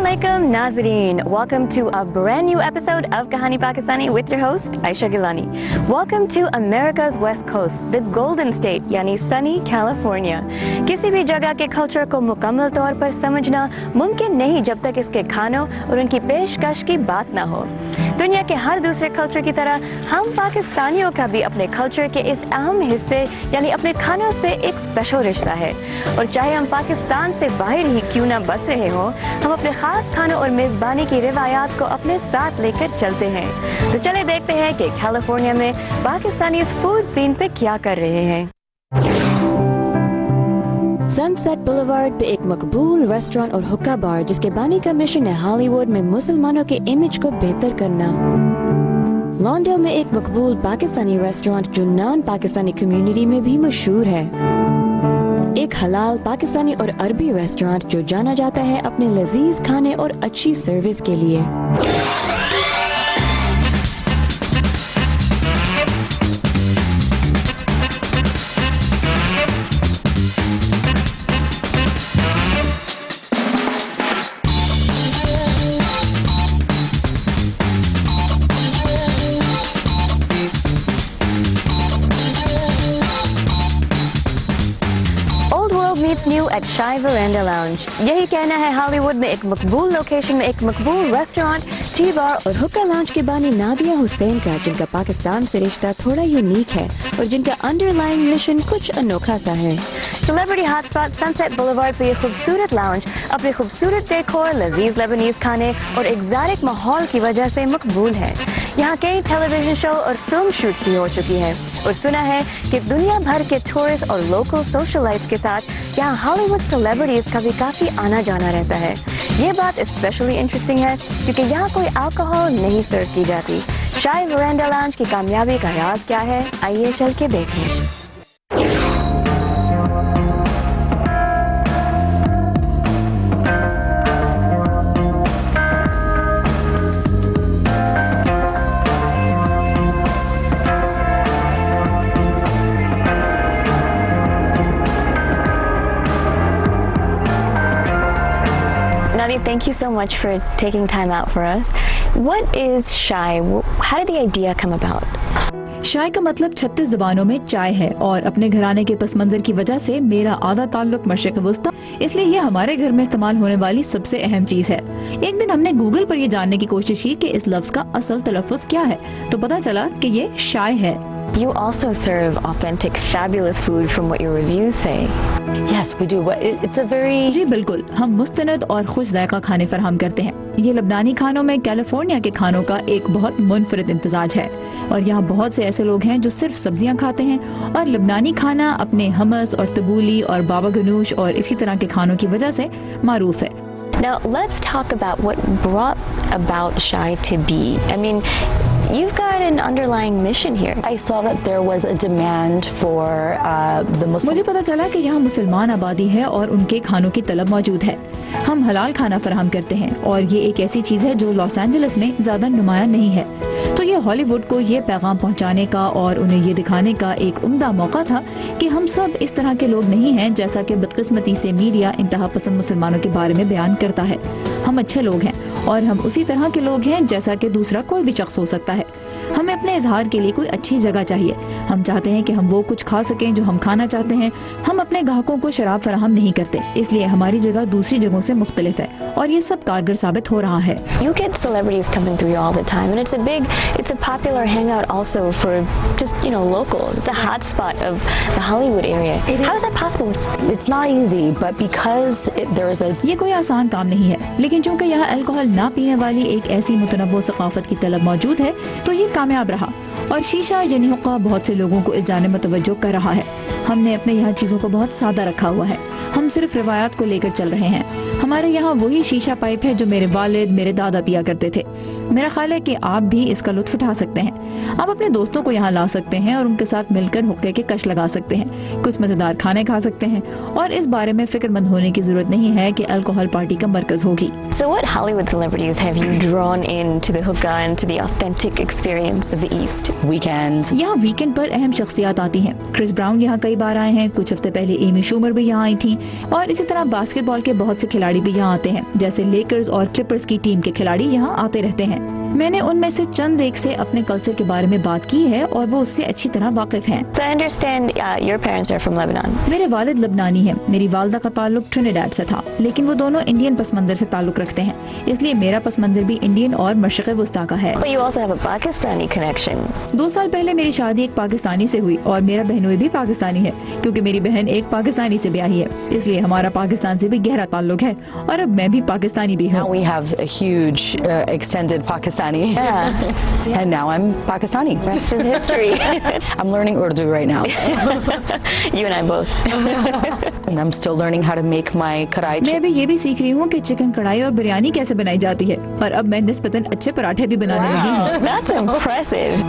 Assalamualaikum Nazreen. Welcome to a brand new episode of Kahani Pakistani with your host Ayesha Gilani. Welcome to America's West Coast, the Golden State यानी sunny California. किसी भी जगह के culture को मुकम्मल तौर पर समझना मुमकिन नहीं जब तक इसके खानों और उनकी पेशकश की बात ना हो। दुनिया के हर दूसरे कल्चर की तरह हम पाकिस्तानियों का भी अपने कल्चर के इस अहम हिस्से यानी अपने खानों से एक स्पेशल रिश्ता है। और चाहे हम पाकिस्तान से बाहर ही क्यों ना बस रहे हों, हम अपने खास खानों और मेज़बानी की रिवायात को अपने साथ लेकर चलते हैं। तो चले देखते हैं कि कैलिफोर्निया में पाकिस्तानी इस फूड सीन पे क्या कर रहे हैं। सनसेट बुलेवार्ड पे एक मकबूल रेस्टोरेंट और हुक्का बार जिसके बानी का मिशन है हॉलीवुड में मुसलमानों के इमेज को बेहतर करना। लॉन्डेल में एक मकबूल पाकिस्तानी रेस्टोरेंट जो नॉन पाकिस्तानी कम्युनिटी में भी मशहूर है। एक हलाल पाकिस्तानी और अरबी रेस्टोरेंट जो जाना जाता है अपने लजीज खाने और अच्छी सर्विस के लिए। न्यू एट शाई वरांडा लाउंज। यही कहना है हॉलीवुड में एक मकबूल लोकेशन में एक मकबूल रेस्टोरेंट, टी बार और हुक्का लाउंज के बानी नादिया हुसैन का, जिनका पाकिस्तान से रिश्ता थोड़ा यूनिक है और जिनका अंडरलाइंग मिशन कुछ अनोखा सा है। सेलिब्रिटी हॉटस्पॉट सनसेट बुलेवार्ड पे ये खूबसूरत लाउंज अपने खूबसूरत डेकोर, लजीज लेबनीज खाने और एक्सोटिक माहौल की वजह से मकबूल है। यहाँ कई टेलीविजन शो और फिल्म शूट्स भी हो चुकी हैं और सुना है कि दुनिया भर के टूरिस्ट और लोकल सोशलाइट्स के साथ यहाँ हॉलीवुड सेलिब्रिटीज का भी काफी आना जाना रहता है। ये बात स्पेशली इंटरेस्टिंग है क्योंकि यहाँ कोई अल्कोहल नहीं सर्व की जाती। शाई वरांडा लाउंज की कामयाबी का राज क्या है, आइए चल के देखें। Thank you so much for taking time out for us. What is Shai? How did the idea come about? शाय का मतलब 36 ज़बानों में चाय है और अपने घराने के पस मंजर की वजह से मेरा आधा ताल्लुक मशरिक़ वस्ता, इसलिए ये हमारे घर में इस्तेमाल होने वाली सबसे अहम चीज है। एक दिन हमने गूगल पर ये जानने की कोशिश की कि इस लफ्ज का असल तलफ़्फ़ुज़ क्या है, तो पता चला कि ये शाय है। You also serve authentic, fabulous food from what your reviews say. Yes, we do. It's a very... जी बिल्कुल, हम मुस्तनद और खुश जायका खाने फराहम करते हैं। ये लबनानी खानों में कैलिफोर्निया के खानों का एक बहुत मुनफरिद इम्तिजाज है और यहाँ बहुत से ऐसे लोग हैं जो सिर्फ सब्जियाँ खाते हैं और लबनानी खाना अपने हमस और तबूली और बाबा गनूश और इसी तरह के खानों की वजह से मारूफ है। Now let's talk about what brought about Shai to be. I mean, you've got an underlying mission here. I saw that there was a demand for the Muslim. मुझे पता चला कि यहाँ मुसलमान आबादी है और उनके खानों की तलब मौजूद है। हम हलाल खाना फराहम करते हैं और ये एक ऐसी चीज़ है जो लॉस एंजलिस में ज़्यादा नुमाया नहीं है। तो ये हॉलीवुड को ये पैगाम पहुँचाने का और उन्हें ये दिखाने का एक उम्दा मौका था कि हम सब इस तरह के लोग नहीं हैं जैसा कि बदकिस्मती से मीडिया इंतहा पसंद मुसलमानों के बारे में बयान करता है। हम अच्छे लोग हैं और हम उसी तरह के लोग हैं जैसा कि दूसरा कोई भी शख्स हो सकता है। हमें अपने इजहार के लिए कोई अच्छी जगह चाहिए। हम चाहते हैं कि हम वो कुछ खा सकें जो हम खाना चाहते हैं। हम अपने ग्राहकों को शराब फराहम नहीं करते, इसलिए हमारी जगह दूसरी जगहों से मुख्तलिफ है और ये सब कारगर साबित हो रहा है। You get celebrities coming through all the time, and it's a popular hangout also for just locals. It's a hot spot of the Hollywood area. How is that possible? It's not easy, but because there is a... ये कोई आसान काम नहीं है, लेकिन चूँकि यहाँ alcohol ना पीने वाली एक ऐसी मुतनव्वो सकाफत की तलब मौजूद है तो ये कामयाब रहा और शीशा यानी हुक्का बहुत से लोगों को इस जाने में तवज्जो कर रहा है। हमने अपने यहाँ चीज़ों को बहुत सादा रखा हुआ है। हम सिर्फ रिवायात को लेकर चल रहे हैं। हमारे यहाँ वही शीशा पाइप है जो मेरे वालिद, मेरे दादा पिया करते थे। मेरा ख्याल है कि आप भी इसका लुत्फ उठा सकते हैं। आप अपने दोस्तों को यहाँ ला सकते हैं और उनके साथ मिलकर हुक्के के कश लगा सकते हैं, कुछ मज़ेदार खाने खा सकते हैं और इस बारे में फिक्रमंद होने की जरूरत नहीं है कि अल्कोहल पार्टी का मरकज होगी। So what Hollywood celebrities have you drawn into the hookah and to the authentic experience of the East? Weekend. यहाँ वीकेंड पर अहम शख्सियात आती हैं। क्रिस ब्राउन यहाँ कई बार आए हैं, कुछ हफ्ते पहले एमी शूमर भी यहाँ आई थी और इसी तरह बास्केटबॉल के बहुत से खिलाड़ी खिलाड़ी भी यहाँ आते हैं, जैसे लेकर्स और क्लिपर्स की टीम के खिलाड़ी यहाँ आते रहते हैं। मैंने उनमें से चंद एक से अपने कल्चर के बारे में बात की है और वो उससे अच्छी तरह वाकिफ हैं। So I understand your parents are from Lebanon. मेरे वालिद लबनानी हैं। मेरी वालदा का ताल्लुक ट्रिनिडाड से था, लेकिन वो दोनों इंडियन पस मंजर से ताल्लुक रखते हैं, इसलिए मेरा पस मंजर भी इंडियन और मशरिक़ वस्ता का है। But you also have a Pakistani connection. 2 साल पहले मेरी शादी एक पाकिस्तानी से हुई और मेरा बहनोई भी पाकिस्तानी है, क्योंकि मेरी बहन एक पाकिस्तानी से ब्याही है, इसलिए हमारा पाकिस्तान से भी गहरा ताल्लुक है और अब मैं भी पाकिस्तानी भी हूँ। Now we have a huge extended Pakistani. Yeah. And now I'm Pakistani. Rest is history. I'm learning Urdu right now. You and I both. And I'm still learning how to make my karai मैं भी ये भी सीख रही हूँ कि chicken कढ़ाई और बिरयानी कैसे बनाई जाती है, और अब मैं निस्बतन अच्छे पराठे भी बनाने लगी हूँ। That's impressive.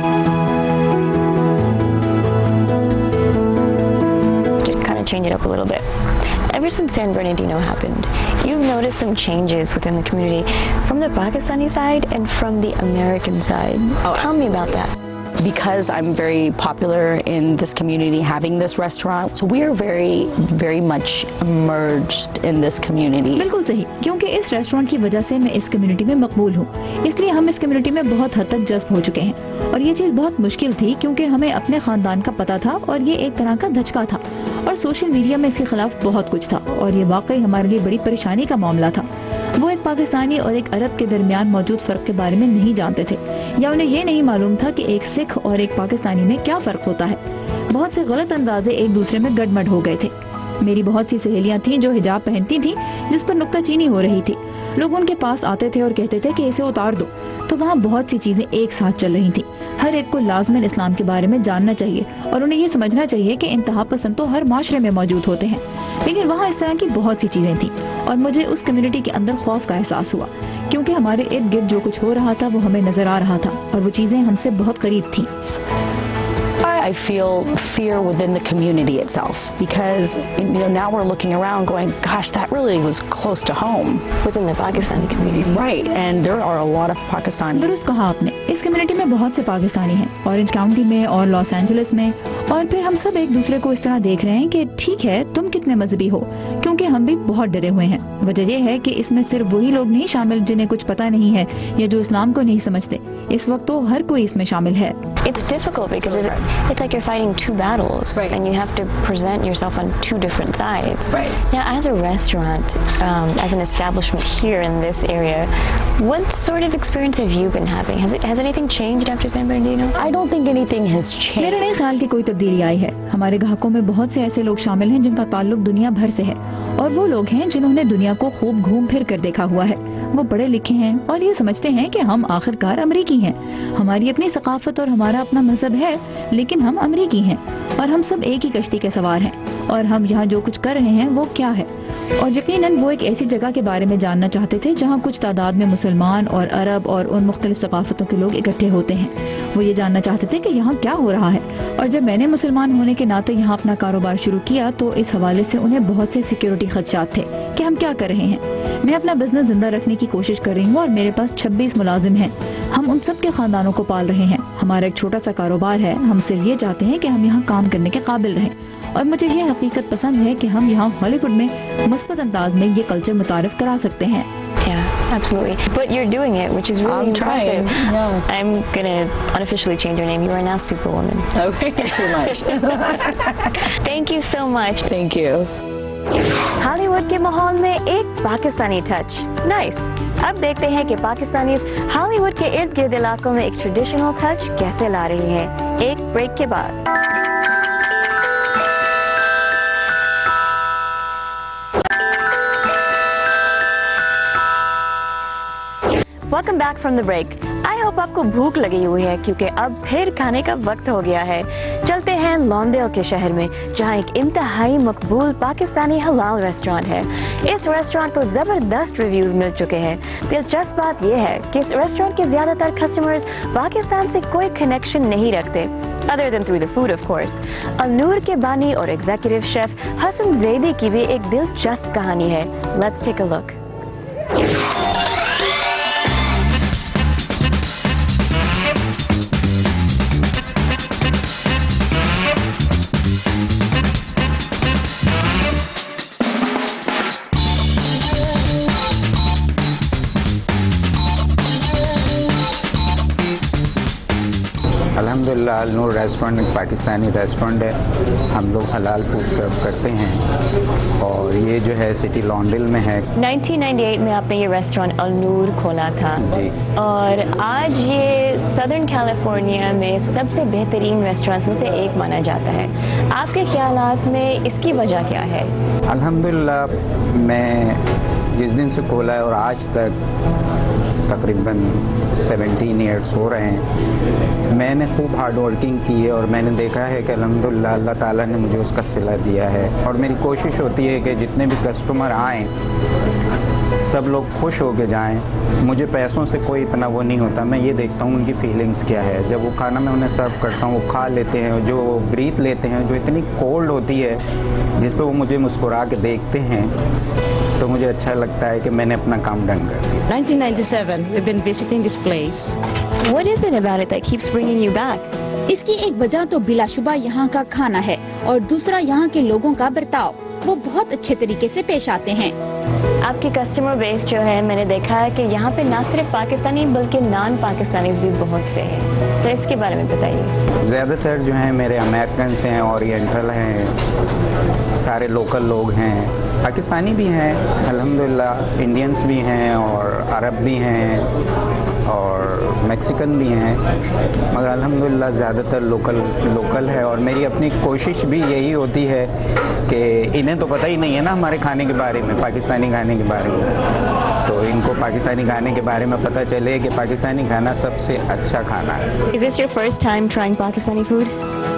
To kind of change it up a little bit. Ever since San Bernardino happened, you've noticed some changes within the community from the Pakistani side and from the American side. Tell me about that. Because I'm very popular in this community having this restaurant, so we are very much merged in this community. बिल्कुल सही, क्योंकि इस restaurant की वजह से मैं इस community में मकबूल हूँ, इसलिए हम इस कम्युनिटी में बहुत हद तक जज्ब हो चुके हैं। और ये चीज़ बहुत मुश्किल थी, क्योंकि हमें अपने खानदान का पता था और ये एक तरह का धचका था, और सोशल मीडिया में इसके खिलाफ बहुत कुछ था, और ये वाकई हमारे लिए बड़ी परेशानी का मामला था। वो एक पाकिस्तानी और एक अरब के दरमियान मौजूद फ़र्क के बारे में नहीं जानते थे, या उन्हें ये नहीं मालूम था कि एक सिख और एक पाकिस्तानी में क्या फ़र्क होता है। बहुत से गलत अंदाजे एक दूसरे में गड़मड़ हो गए थे। मेरी बहुत सी सहेलियां थीं जो हिजाब पहनती थीं, जिस पर नुक्ताचीनी हो रही थी। लोग उनके पास आते थे और कहते थे कि इसे उतार दो, तो वहाँ बहुत सी चीज़ें एक साथ चल रही थीं। हर एक को लाज़मन इस्लाम के बारे में जानना चाहिए और उन्हें ये समझना चाहिए कि इंतहा पसंद तो हर माशरे में मौजूद होते हैं, लेकिन वहाँ इस तरह की बहुत सी चीज़ें थीं और मुझे उस कम्युनिटी के अंदर खौफ का एहसास हुआ, क्योंकि हमारे इर्द गिर्द जो कुछ हो रहा था वो हमें नज़र आ रहा था और वो चीज़ें हमसे बहुत करीब थीं। I feel fear within the community itself because now we're looking around going, gosh, that really was close to home. Within the Pakistani community. Right, and there are a lot of Pakistani. दुरुस्त कहा आपने, इस community में बहुत से पाकिस्तानी हैं, orange county में और लॉस एंजलिस में, और फिर हम सब एक दूसरे को इस तरह देख रहे हैं कि ठीक है तुम कितने मजहबी हो, क्योंकि हम भी बहुत डरे हुए हैं। वजह यह है कि इसमें सिर्फ वही लोग नहीं शामिल जिन्हें कुछ पता नहीं है या जो इस्लाम को नहीं समझते। इस वक्त तो हर कोई इसमें शामिल है। It's difficult because it's like you're fighting two battles, Right. and you have to present yourself on two different sides. Right. Now, as a restaurant, as an establishment here in this area, what sort of experience have you been having? Has anything changed after San Bernardino? I don't think anything has मेरा changed. नहीं ख्याल कि कोई तब्दीली आई है। हमारे ग्राहकों में बहुत से ऐसे लोग शामिल हैं जिनका ताल्लुक दुनिया भर से है, और वो लोग हैं जिन्होंने दुनिया को खूब घूम फिर कर देखा हुआ है। वो पढ़े लिखे हैं और ये समझते हैं कि हम आखिरकार अमरीकी हैं। हमारी अपनी सकाफत और हमारा अपना मजहब है, लेकिन हम अमरीकी हैं और हम सब एक ही कश्ती के सवार हैं, और हम यहाँ जो कुछ कर रहे हैं वो क्या है। और यकीनन वो एक ऐसी जगह के बारे में जानना चाहते थे जहाँ कुछ तादाद में मुसलमान और अरब और उन मुख्तलिफ सकाफतों के लोग इकट्ठे होते हैं। वो ये जानना चाहते थे कि यहाँ क्या हो रहा है, और जब मैंने मुसलमान होने के नाते यहाँ अपना कारोबार शुरू किया तो इस हवाले से उन्हें बहुत से सिक्योरिटी खदशात थे कि हम क्या कर रहे हैं। मैं अपना बिजनेस जिंदा रखने की कोशिश कर रही हूँ और मेरे पास 26 मुलाजिम हैं। हम उन सब के खानदानों को पाल रहे हैं। हमारा एक छोटा सा कारोबार है। हम सिर्फ ये चाहते हैं कि हम यहाँ काम करने के काबिल रहें, और मुझे ये हकीकत पसंद है कि हम यहाँ हॉलीवुड में मुस्बत अंदाज में ये कल्चर मुतारिफ करा सकते हैं। Yeah, absolutely. But you're doing it, which is really I'm trying, impressive. yeah. I'm gonna unofficially change your name. You are now Superwoman. Okay, too much. Thank you so much. Thank you. Hollywood के माहौल में एक Pakistani touch, nice. अब देखते हैं कि Pakistanis Hollywood के इर्द गिर्द इलाकों में एक ट्रेडिशनल टच कैसे ला रही हैं। एक ब्रेक के बाद। Welcome back from the break. I hope आपको भूख लगी हुई है, क्योंकि अब फिर खाने का वक्त हो गया है। चलते हैं लॉन्डेल के शहर में, जहां एक इंतहाई मकबूल पाकिस्तानी हलाल रेस्टोरेंट है। इस रेस्टोरेंट को जबरदस्त रिव्यूज मिल चुके हैं। दिलचस्प बात यह है कि इस रेस्टोरेंट के ज्यादातर कस्टमर्स पाकिस्तान से कोई कनेक्शन नहीं रखते, other than through the food of course। अल-नूर के बानी और एग्जीक्यूटिव शेफ हसन जैदी की भी एक दिलचस्प कहानी है। Let's take a look। अल्हम्दुलिल्लाह नूर रेस्टोरेंट एक पाकिस्तानी रेस्टोरेंट है। हम लोग हलाल फूड सर्व करते हैं और ये जो है सिटी लॉन्डल में है। 1998 में आपने ये रेस्टोरेंट अल नूर खोला था जी। और आज ये सदर्न कैलिफोर्निया में सबसे बेहतरीन रेस्टोरेंट्स में से एक माना जाता है। आपके ख्यालात में इसकी वजह क्या है? अल्हम्दुलिल्लाह मैं जिस दिन से खोला है और आज तक तकरीबन 17 ईयर्स हो रहे हैं, मैंने खूब हार्ड वर्किंग की है और मैंने देखा है कि अल्हम्दुलिल्लाह अल्लाह ताला ने मुझे उसका सिला दिया है। और मेरी कोशिश होती है कि जितने भी कस्टमर आएँ सब लोग खुश हो के जाएँ। मुझे पैसों से कोई इतना वो नहीं होता, मैं ये देखता हूँ उनकी फीलिंग्स क्या है। जब वो खाना मैं उन्हें सर्व करता हूँ वो खा लेते हैं, जो ब्रीथ लेते हैं, जो इतनी कोल्ड होती है जिस पे वो मुझे मुस्कुरा के देखते हैं, तो मुझे अच्छा लगता है कि मैंने अपना काम डन कर दिया। 1997, we've been visiting this place. What is it about it that keeps bringing you back? इसकी एक वजह तो बिलाशुबा यहाँ का खाना है और दूसरा यहाँ के लोगों का बर्ताव। वो बहुत अच्छे तरीके से पेश आते हैं। आपकी कस्टमर बेस जो है, मैंने देखा है कि यहाँ पे ना सिर्फ पाकिस्तानी बल्कि नॉन पाकिस्तानीज भी बहुत से हैं, तो इसके बारे में बताइए। ज़्यादातर जो हैं मेरे अमेरिकन्स हैं, ओरिएंटल हैं, सारे लोकल लोग हैं, पाकिस्तानी भी हैं अल्हम्दुलिल्लाह, इंडियंस भी हैं और अरब भी हैं और मैक्सिकन भी हैं, मगर अल्हम्दुलिल्लाह ज़्यादातर लोकल है। और मेरी अपनी कोशिश भी यही होती है कि इन्हें तो पता ही नहीं है ना हमारे खाने के बारे में, पाकिस्तानी खाने के बारे में, तो इनको पाकिस्तानी खाने के बारे में पता चले कि पाकिस्तानी खाना सबसे अच्छा खाना है। Is this your first time trying Pakistani food?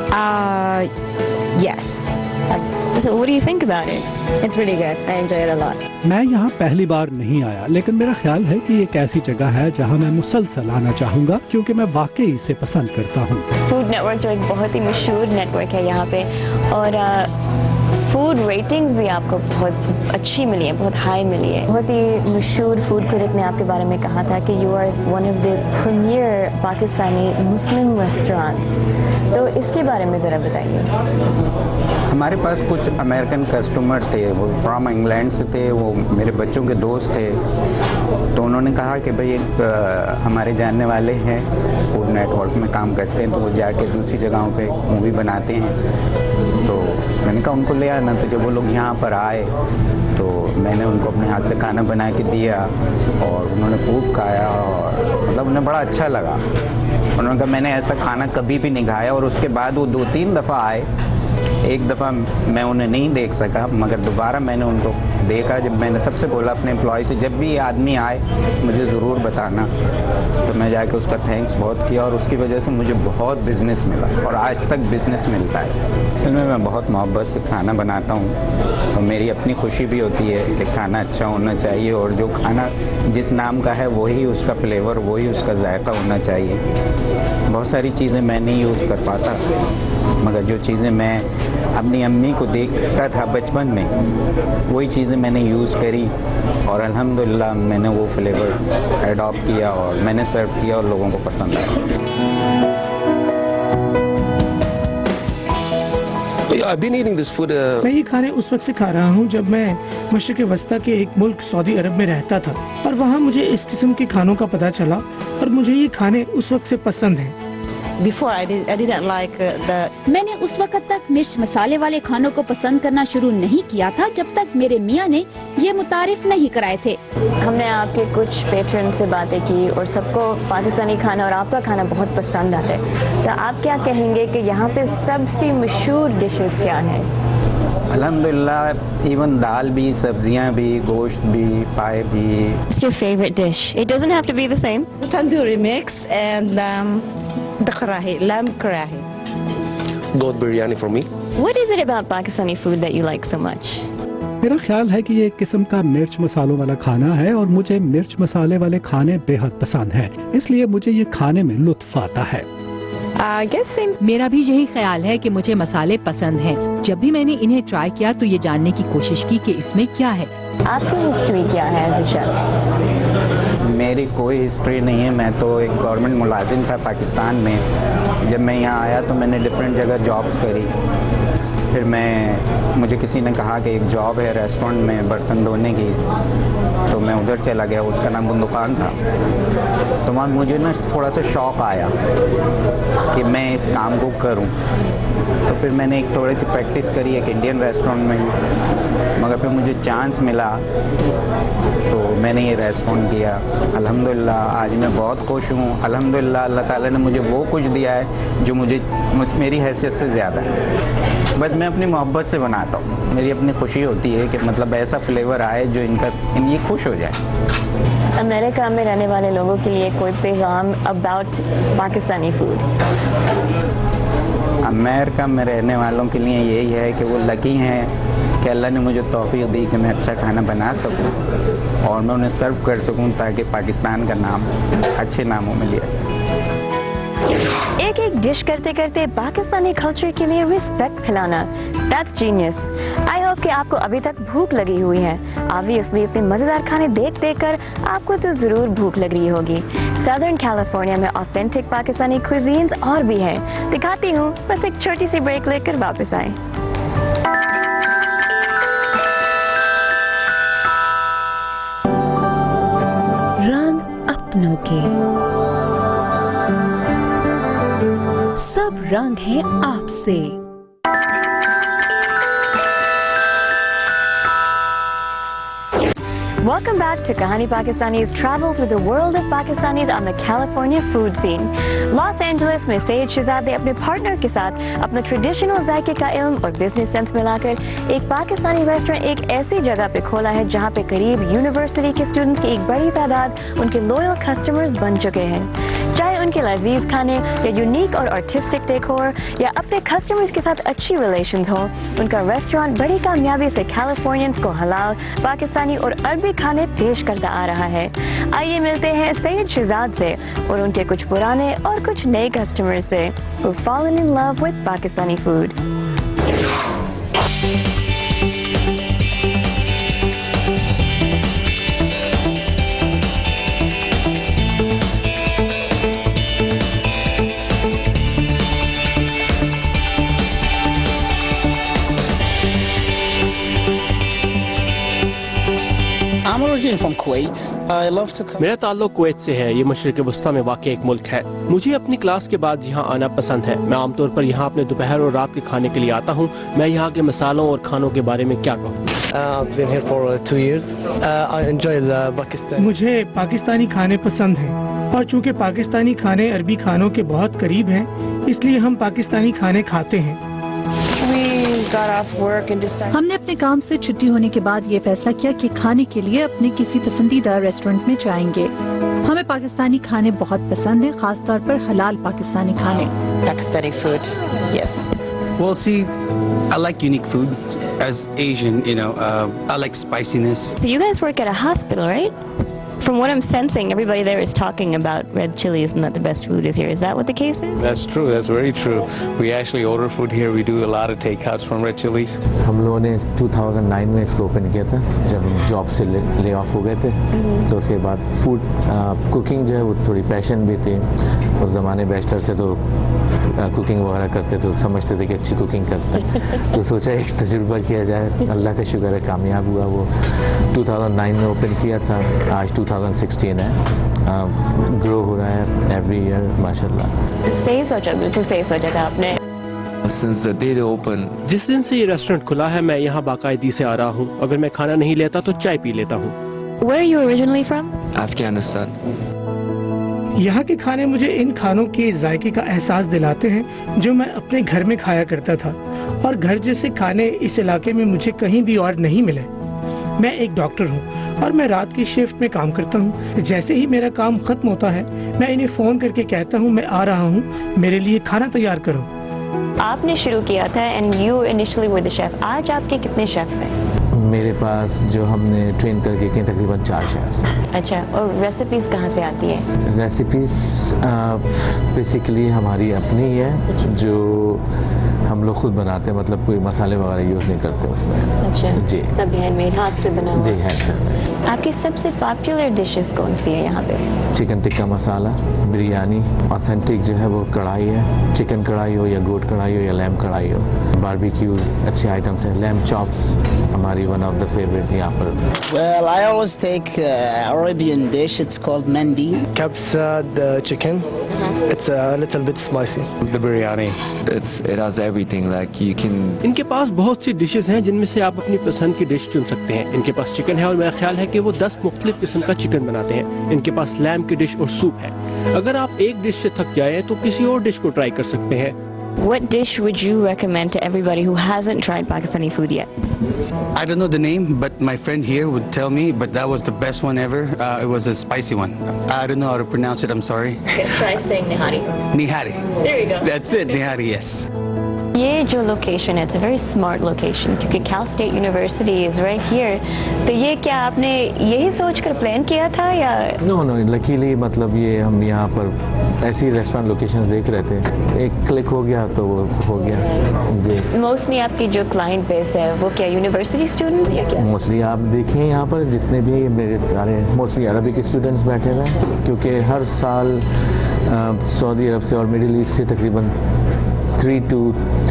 Yes. So what do you think about it? It's really good. I enjoy it a lot. मैं यहाँ पहली बार नहीं आया, लेकिन मेरा ख्याल है कि एक ऐसी जगह है जहाँ मैं मुसलसल आना चाहूँगा, क्योंकि मैं वाकई इसे पसंद करता हूँ। फूड नेटवर्क जो एक बहुत ही मशहूर नेटवर्क है यहाँ पे, और फूड रेटिंग्स भी आपको बहुत अच्छी मिली है, बहुत हाई मिली है। बहुत ही मशहूर फूड क्रिटिक ने आपके बारे में कहा था कि you are one of the premier Pakistani Muslim restaurants, तो इसके बारे में ज़रा बताइए। हमारे पास कुछ अमेरिकन कस्टमर थे, वो फ्रॉम इंग्लैंड से थे, वो मेरे बच्चों के दोस्त थे, तो उन्होंने कहा कि भाई एक हमारे जानने वाले हैं, फूड नेटवर्क में काम करते हैं, तो वो जाके दूसरी जगहों पे मूवी बनाते हैं, तो मैंने कहा उनको ले आना। तो जब वो लोग यहाँ पर आए तो मैंने उनको अपने हाथ से खाना बना के दिया और उन्होंने खूब खाया और मतलब उन्हें बड़ा अच्छा लगा। उन्होंने कहा मैंने ऐसा खाना कभी भी नहीं खाया। और उसके बाद वो 2-3 दफ़ा आए, एक दफ़ा मैं उन्हें नहीं देख सका, मगर दोबारा मैंने उनको देखा। जब मैंने सबसे बोला अपने एम्प्लॉय से, जब भी आदमी आए मुझे ज़रूर बताना, तो मैं जाके उसका थैंक्स बहुत किया और उसकी वजह से मुझे बहुत बिज़नेस मिला और आज तक बिज़नेस मिलता है। असल में मैं बहुत मोहब्बत से खाना बनाता हूँ और मेरी अपनी खुशी भी होती है कि खाना अच्छा होना चाहिए और जो खाना जिस नाम का है वही उसका फ्लेवर, वही उसका जायका होना चाहिए। बहुत सारी चीज़ें मैं नहीं यूज़ कर पाता, मगर जो चीज़ें मैं अपनी अम्मी को देखता था बचपन में, वही चीज़ें मैंने यूज़ करी और अल्हम्दुलिल्लाह मैंने वो फ्लेवर एडॉप्ट किया और मैंने सर्व किया और लोगों को पसंद आया। मैं ये खाने उस वक्त से खा रहा हूँ जब मैं मशरिक़ वस्ता के एक मुल्क सऊदी अरब में रहता था और वहाँ मुझे इस किस्म के खानों का पता चला और मुझे ये खाने उस वक्त से पसंद हैं। Before I didn't like the. मैंने उस वक्त तक मिर्च मसाले वाले खानों को पसंद करना शुरू नहीं किया था जब तक मेरे मियाँ ने ये मुतारिफ नहीं कराए थे। हमने आपके कुछ पेट्रन से बातें की और सबको पाकिस्तानी खाना और आपका खाना बहुत पसंद आता है, तो आप क्या कहेंगे कि यहाँ पे सबसे मशहूर डिशेस क्या हैं? अल्हम्दुलिल्लाह इवन दाल भी, सब्जियाँ भी, गोश्त भी, पाए भी। What's your favorite dish? It doesn't have to be the same. Tandoori mix and the karahi, lamb karahi. Goat biryani for me. What is it about Pakistani food that you like so much? मेरा ख्याल है कि ये एक किस्म का मिर्च मसालों वाला खाना है और मुझे मिर्च मसाले वाले खाने बेहद पसंद हैं, इसलिए मुझे ये खाने में लुत्फ आता है। मेरा भी यही ख्याल है कि मुझे मसाले पसंद हैं। जब भी मैंने इन्हें ट्राई किया तो ये जानने की कोशिश की कि इसमें क्या है। आपकी हिस्ट्री क्या है एज अ शेफ? मेरी कोई हिस्ट्री नहीं है, मैं तो एक गवर्नमेंट मुलाजिम था पाकिस्तान में। जब मैं यहाँ आया तो मैंने डिफरेंट जगह जॉब्स करी फिर मुझे किसी ने कहा कि एक जॉब है रेस्टोरेंट में बर्तन धोने की, तो मैं उधर चला गया। उसका नाम बुंदुखान था। तो वहाँ मुझे ना थोड़ा सा शौक़ आया कि मैं इस काम को करूं। तो फिर मैंने एक थोड़ी सी प्रैक्टिस करी एक इंडियन रेस्टोरेंट में, मगर फिर मुझे चांस मिला तो मैंने ये रेस्टोरेंट किया। अल्हम्दुलिल्लाह आज मैं बहुत खुश हूँ। अल्हम्दुलिल्लाह अल्लाह ताला ने मुझे वो कुछ दिया है जो मेरी हैसियत से ज़्यादा है। बस मैं अपनी मोहब्बत से बनाता हूँ। मेरी अपनी खुशी होती है कि मतलब ऐसा फ्लेवर आए जो ये खुश हो जाए। अमेरिका में रहने वाले लोगों के लिए कोई पैगाम अबाउट पाकिस्तानी फूड? अमेरिका में रहने वालों के लिए यही है कि वो लकी हैं कि अल्लाह ने मुझे तौफीक दी कि मैं अच्छा खाना बना सकूं और मैं उन्हें सर्व कर सकूं ताकि पाकिस्तान का नाम अच्छे नामों में लिया जाए। एक एक डिश करते करते पाकिस्तानी कल्चर के लिए रिस्पेक्ट फैलाना, दैट्स जीनियस। आई होप कि आपको अभी तक भूख लगी हुई है। ऑब्वियसली इतने मजेदार खाने देख कर आपको तो जरूर भूख लग रही होगी। सदर्न कैलिफोर्निया में ऑथेंटिक पाकिस्तानी क्विजीन्स और भी हैं। दिखाती हूँ, बस एक छोटी सी ब्रेक लेकर वापस आए। रंग अपनों के, सब रंग है आपसे। Welcome back to Kahani Pakistani's travel through the world of Pakistanis on the California food scene. Los Angeles में सैयद शहजादे अपने पार्टनर के साथ अपना ट्रेडिशनल जायके का इल्म और बिजनेस सेंस मिलाकर एक पाकिस्तानी रेस्टोरेंट एक ऐसी जगह पे खोला है जहाँ पे करीब यूनिवर्सिटी के स्टूडेंट्स की एक बड़ी तादाद उनके लॉयल कस्टमर्स बन चुके हैं। चाहे उनके लजीज खाने या यूनिक और आर्टिस्टिक डेकोर या अपने कस्टमर्स के साथ अच्छी रिलेशंस हो, उनका रेस्टोरेंट बड़ी कामयाबी से कैलिफोर्नियंस को हलाल, पाकिस्तानी और अरबी खाने पेश करता आ रहा है। आइए मिलते हैं सैयद शहजाद से और उनके कुछ पुराने और कुछ नए कस्टमर्स से who fallen in love with Pakistani food. मेरा ताल्लुक कुवैत से है। ये मशरिक़ वस्ता में वाक़ एक मुल्क है। मुझे अपनी क्लास के बाद यहाँ आना पसंद है। मैं आमतौर पर यहाँ अपने दोपहर और रात के खाने के लिए आता हूँ। मैं यहाँ के मसालों और खानों के बारे में क्या कहूँ? मुझे पाकिस्तानी खाने पसंद हैं और चूँकि पाकिस्तानी खाने अरबी खानों के बहुत करीब हैं, इसलिए हम पाकिस्तानी खाने खाते हैं। हमने अपने काम से छुट्टी होने के बाद ये फैसला किया कि खाने के लिए अपने किसी पसंदीदा रेस्टोरेंट में जाएंगे। हमें पाकिस्तानी खाने बहुत पसंद हैं, खास तौर पर हलाल पाकिस्तानी खाने। Pakistani food, yes. Well, see, I like unique food. As Asian, I like spiciness. So you guys work at a hospital, right? From what I'm sensing, everybody there is talking about red chilies and that the best food is here. Is that what the case is? That's true. That's very true. We actually order food here. We do a lot of takeouts from red chilies. हम लोगों ने 2009 में इसको open किया था जब हम job से ले ऑफ हो गए थे। तो उसके बाद फूड कुकिंग जो है वो थोड़ी पैशन भी थी। उस ज़माने बैचलर से तो कुकिंग वगैरह करते तो समझते थे कि अच्छी कुकिंग करते हैं। तो सोचा एक तजुर्बा किया जाए। अल्लाह का शुक्र है कामयाब हुआ। वो 2009 में ओपन किया था, आज 2016 है। ग्रो हो रहा है एवरी ईयर माशाल्लाह। सही सोचा, बिल्कुल सही सोचा था आपने। Since the day they open, जिस दिन से ये रेस्टोरेंट खुला है मैं यहाँ बाकायदी से आ रहा हूँ। अगर मैं खाना नहीं लेता तो चाय पी लेता हूँ। Where are you originally from? Afghanistan. यहाँ के खाने मुझे इन खानों के जायके का एहसास दिलाते हैं जो मैं अपने घर में खाया करता था, और घर जैसे खाने इस इलाके में मुझे कहीं भी और नहीं मिले। मैं एक डॉक्टर हूँ और मैं रात की शिफ्ट में काम करता हूँ। जैसे ही मेरा काम खत्म होता है मैं इन्हें फ़ोन करके कहता हूँ मैं आ रहा हूँ, मेरे लिए खाना तैयार करो। आपने शुरू किया था and you initially were the chef. आज आपके कितने शेफ्स हैं? मेरे पास जो हमने ट्रेन करके किए तकरीबन 4 शेफ्स हैं। अच्छा, और रेसिपीज़ कहाँ से आती है? रेसिपीज़ बेसिकली हमारी अपनी है जो हम लोग खुद बनाते हैं, मतलब कोई मसाले वगैरह यूज़ नहीं करते उसमें। अच्छा जी, सब हैंडमेड, हाथ से बना हुआ। जी हैंड। आपकी सबसे पॉपुलर डिशेस कौन सी है यहाँ पे? चिकन टिक्का मसाला, बिरयानी, ऑथेंटिक जो है वो कढ़ाई है, चिकन कढ़ाई हो या गोट कढ़ाई हो या लैम कढ़ाई हो, बारबेक्यू अच्छे आइटम्स हैं, लैम चॉप्स हमारी वन ऑफ द फेवरेट यहाँ पर। Well, I always take Arabian dish. It's called mandi. Kabsa, the chicken. It's a little bit spicy. The biryani. It has everything. Like you can. इनके पास बहुत सी dishes हैं जिनमें से आप अपनी पसंद की डिश चुन सकते हैं। इनके पास चिकन है और मेरा ख्याल है कि वो 10 मुख्तलिफ किस्म का चिकन बनाते हैं। इनके पास लैम की डिश और सूप है। अगर आप एक डिश से थक जाए तो किसी और डिश को ट्राई कर सकते हैं। What dish would you recommend to everybody who hasn't tried Pakistani food yet? I don't know the name, but my friend here would tell me, but that was the best one ever. It was a spicy one. I don't know how to pronounce it, I'm sorry. Okay, try saying nihari. Nihari. There you go. That's it, nihari, yes. ये जो location है, it's a very smart location क्योंकि Cal State University is right here. तो ये क्या आपने यही सोचकर प्लान किया था या? नो, लकीली मतलब ये हम यहाँ पर ऐसी रेस्टोरेंट लोकेशंस देख रहे थे, एक क्लिक हो गया तो वो हो गया जी। मोस्टली आपकी जो क्लाइंट बेस है वो क्या यूनिवर्सिटी स्टूडेंट्स या क्या? मोस्टली आप देखें यहाँ पर जितने भी मेरे सारे मोस्टली अरबिक स्टूडेंट्स बैठे हुए हैं, क्योंकि हर साल सऊदी अरब से और मिडिल ईस्ट से तकरीबन 3 to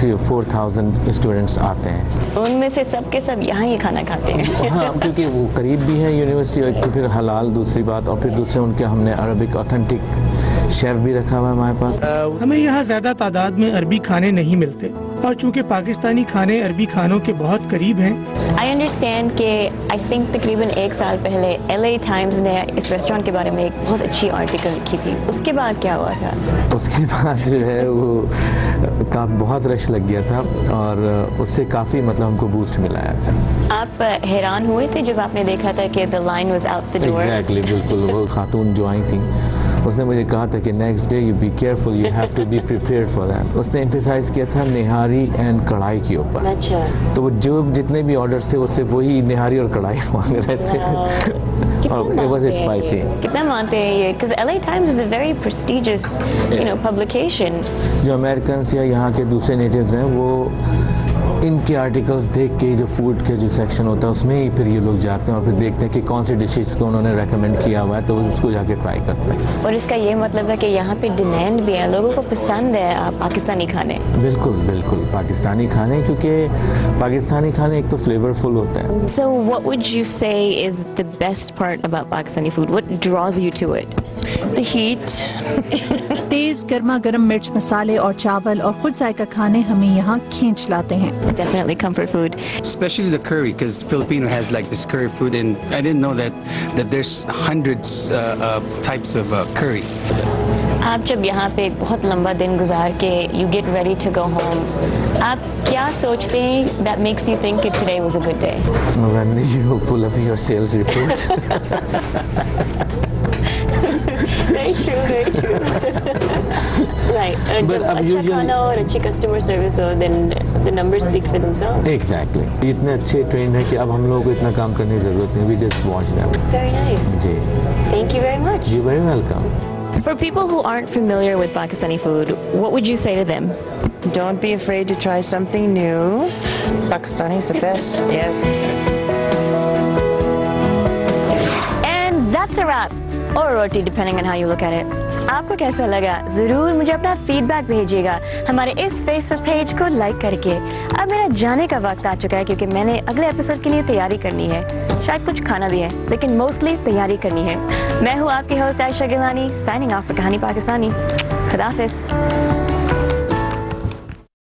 4,000 स्टूडेंट्स आते हैं। उनमें से सब के सब यहाँ ही खाना खाते हैं। हाँ, क्योंकि वो करीब भी है यूनिवर्सिटी, और तो फिर हलाल दूसरी बात, और फिर दूसरे उनके हमने अरबिक ऑथेंटिक शेफ भी रखा हुआ है हमारे पास। हमें यहाँ ज़्यादा तादाद में अरबी खाने नहीं मिलते, और चूँकि पाकिस्तानी खाने अरबी खानों के बहुत करीब हैं। I understand कि I think तकरीबन 1 साल पहले LA Times ने इस रेस्टोरेंट के बारे में एक बहुत अच्छी आर्टिकल लिखी थी, उसके बाद क्या हुआ था? उसके बाद जो है वो बहुत रश लग गया था, और उससे काफ़ी मतलब हमको बूस्ट मिला है। आप हैरान हुए थे जब आपने देखा था कि the line was out the door? Exactly, बिल्कुल। वो खातून जो आई थी उसने मुझे कहा था कि next day you be careful, you have to be prepared for that. उसने एम्फेसाइज किया था निहारी एंड कढ़ाई के ऊपर। अच्छा। तो वो जो जितने भी ऑर्डर्स थे उससे वही निहारी और कढ़ाई मांग रहे थे। और it was spicy। कितना मानते हैं ये? Because LA Times is a very prestigious, publication। जो अमेरिकन्स या यहाँ के दूसरे नेटिव्स हैं वो इनके आर्टिकल्स देख के जो फूड के जो सेक्शन होता है उसमें ही फिर ये लोग जाते हैं और फिर देखते हैं कि कौन सी डिशेस को उन्होंने रेकमेंड किया हुआ है, तो उसको जाके ट्राई करते हैं। और इसका ये मतलब है कि यहाँ पे डिमांड भी है, लोगों को पसंद है पाकिस्तानी खाने। बिल्कुल बिल्कुल, पाकिस्तानी खाने, क्योंकि पाकिस्तानी खाने एक तो फ्लेवरफुल होते हैं। So what would you say is the best part about Pakistani food? What draws you to it? The heat। तेज गर्मा गर्म मिर्च मसाले और चावल और खुद जायका खाने हमें यहाँ खींच लाते हैं। Definitely comfort food. Especially the curry, because Filipino has like this curry food, and I didn't know that there's hundreds types of curry. आप जब यहाँ पे एक बहुत लंबा दिन गुजार के you get ready to go home, आप क्या सोचते हैं that makes you think that today was a good day? When you pull up your sales report. Very true, very true. Right. But जब अच्छा खाना और अच्छी कस्टमर सर्विस हो, then the numbers speak for themselves. Exactly. इतने अच्छे train है कि अब हम लोगों को इतना काम करने की जरूरत नहीं। We just watch them. Very nice. Ji. Thank you very much. You're very welcome. For people who aren't familiar with Pakistani food, what would you say to them? Don't be afraid to try something new. Pakistani is the best. Yes. And that's a wrap. Or roti, depending on how you look at it. आपको कैसा लगा? ज़रूर मुझे अपना feedback भेजिएगा हमारे इस Facebook page को लाइक करके। अब मेरा जाने का वक्त आ चुका है क्योंकि मैंने अगले एपिसोड के लिए तैयारी करनी है। शायद कुछ खाना भी है, लेकिन मोस्टली तैयारी करनी है। मैं हूँ आपकी host Ayesha Gilani, signing off for Kahani Pakistani. खुदा हाफिज़।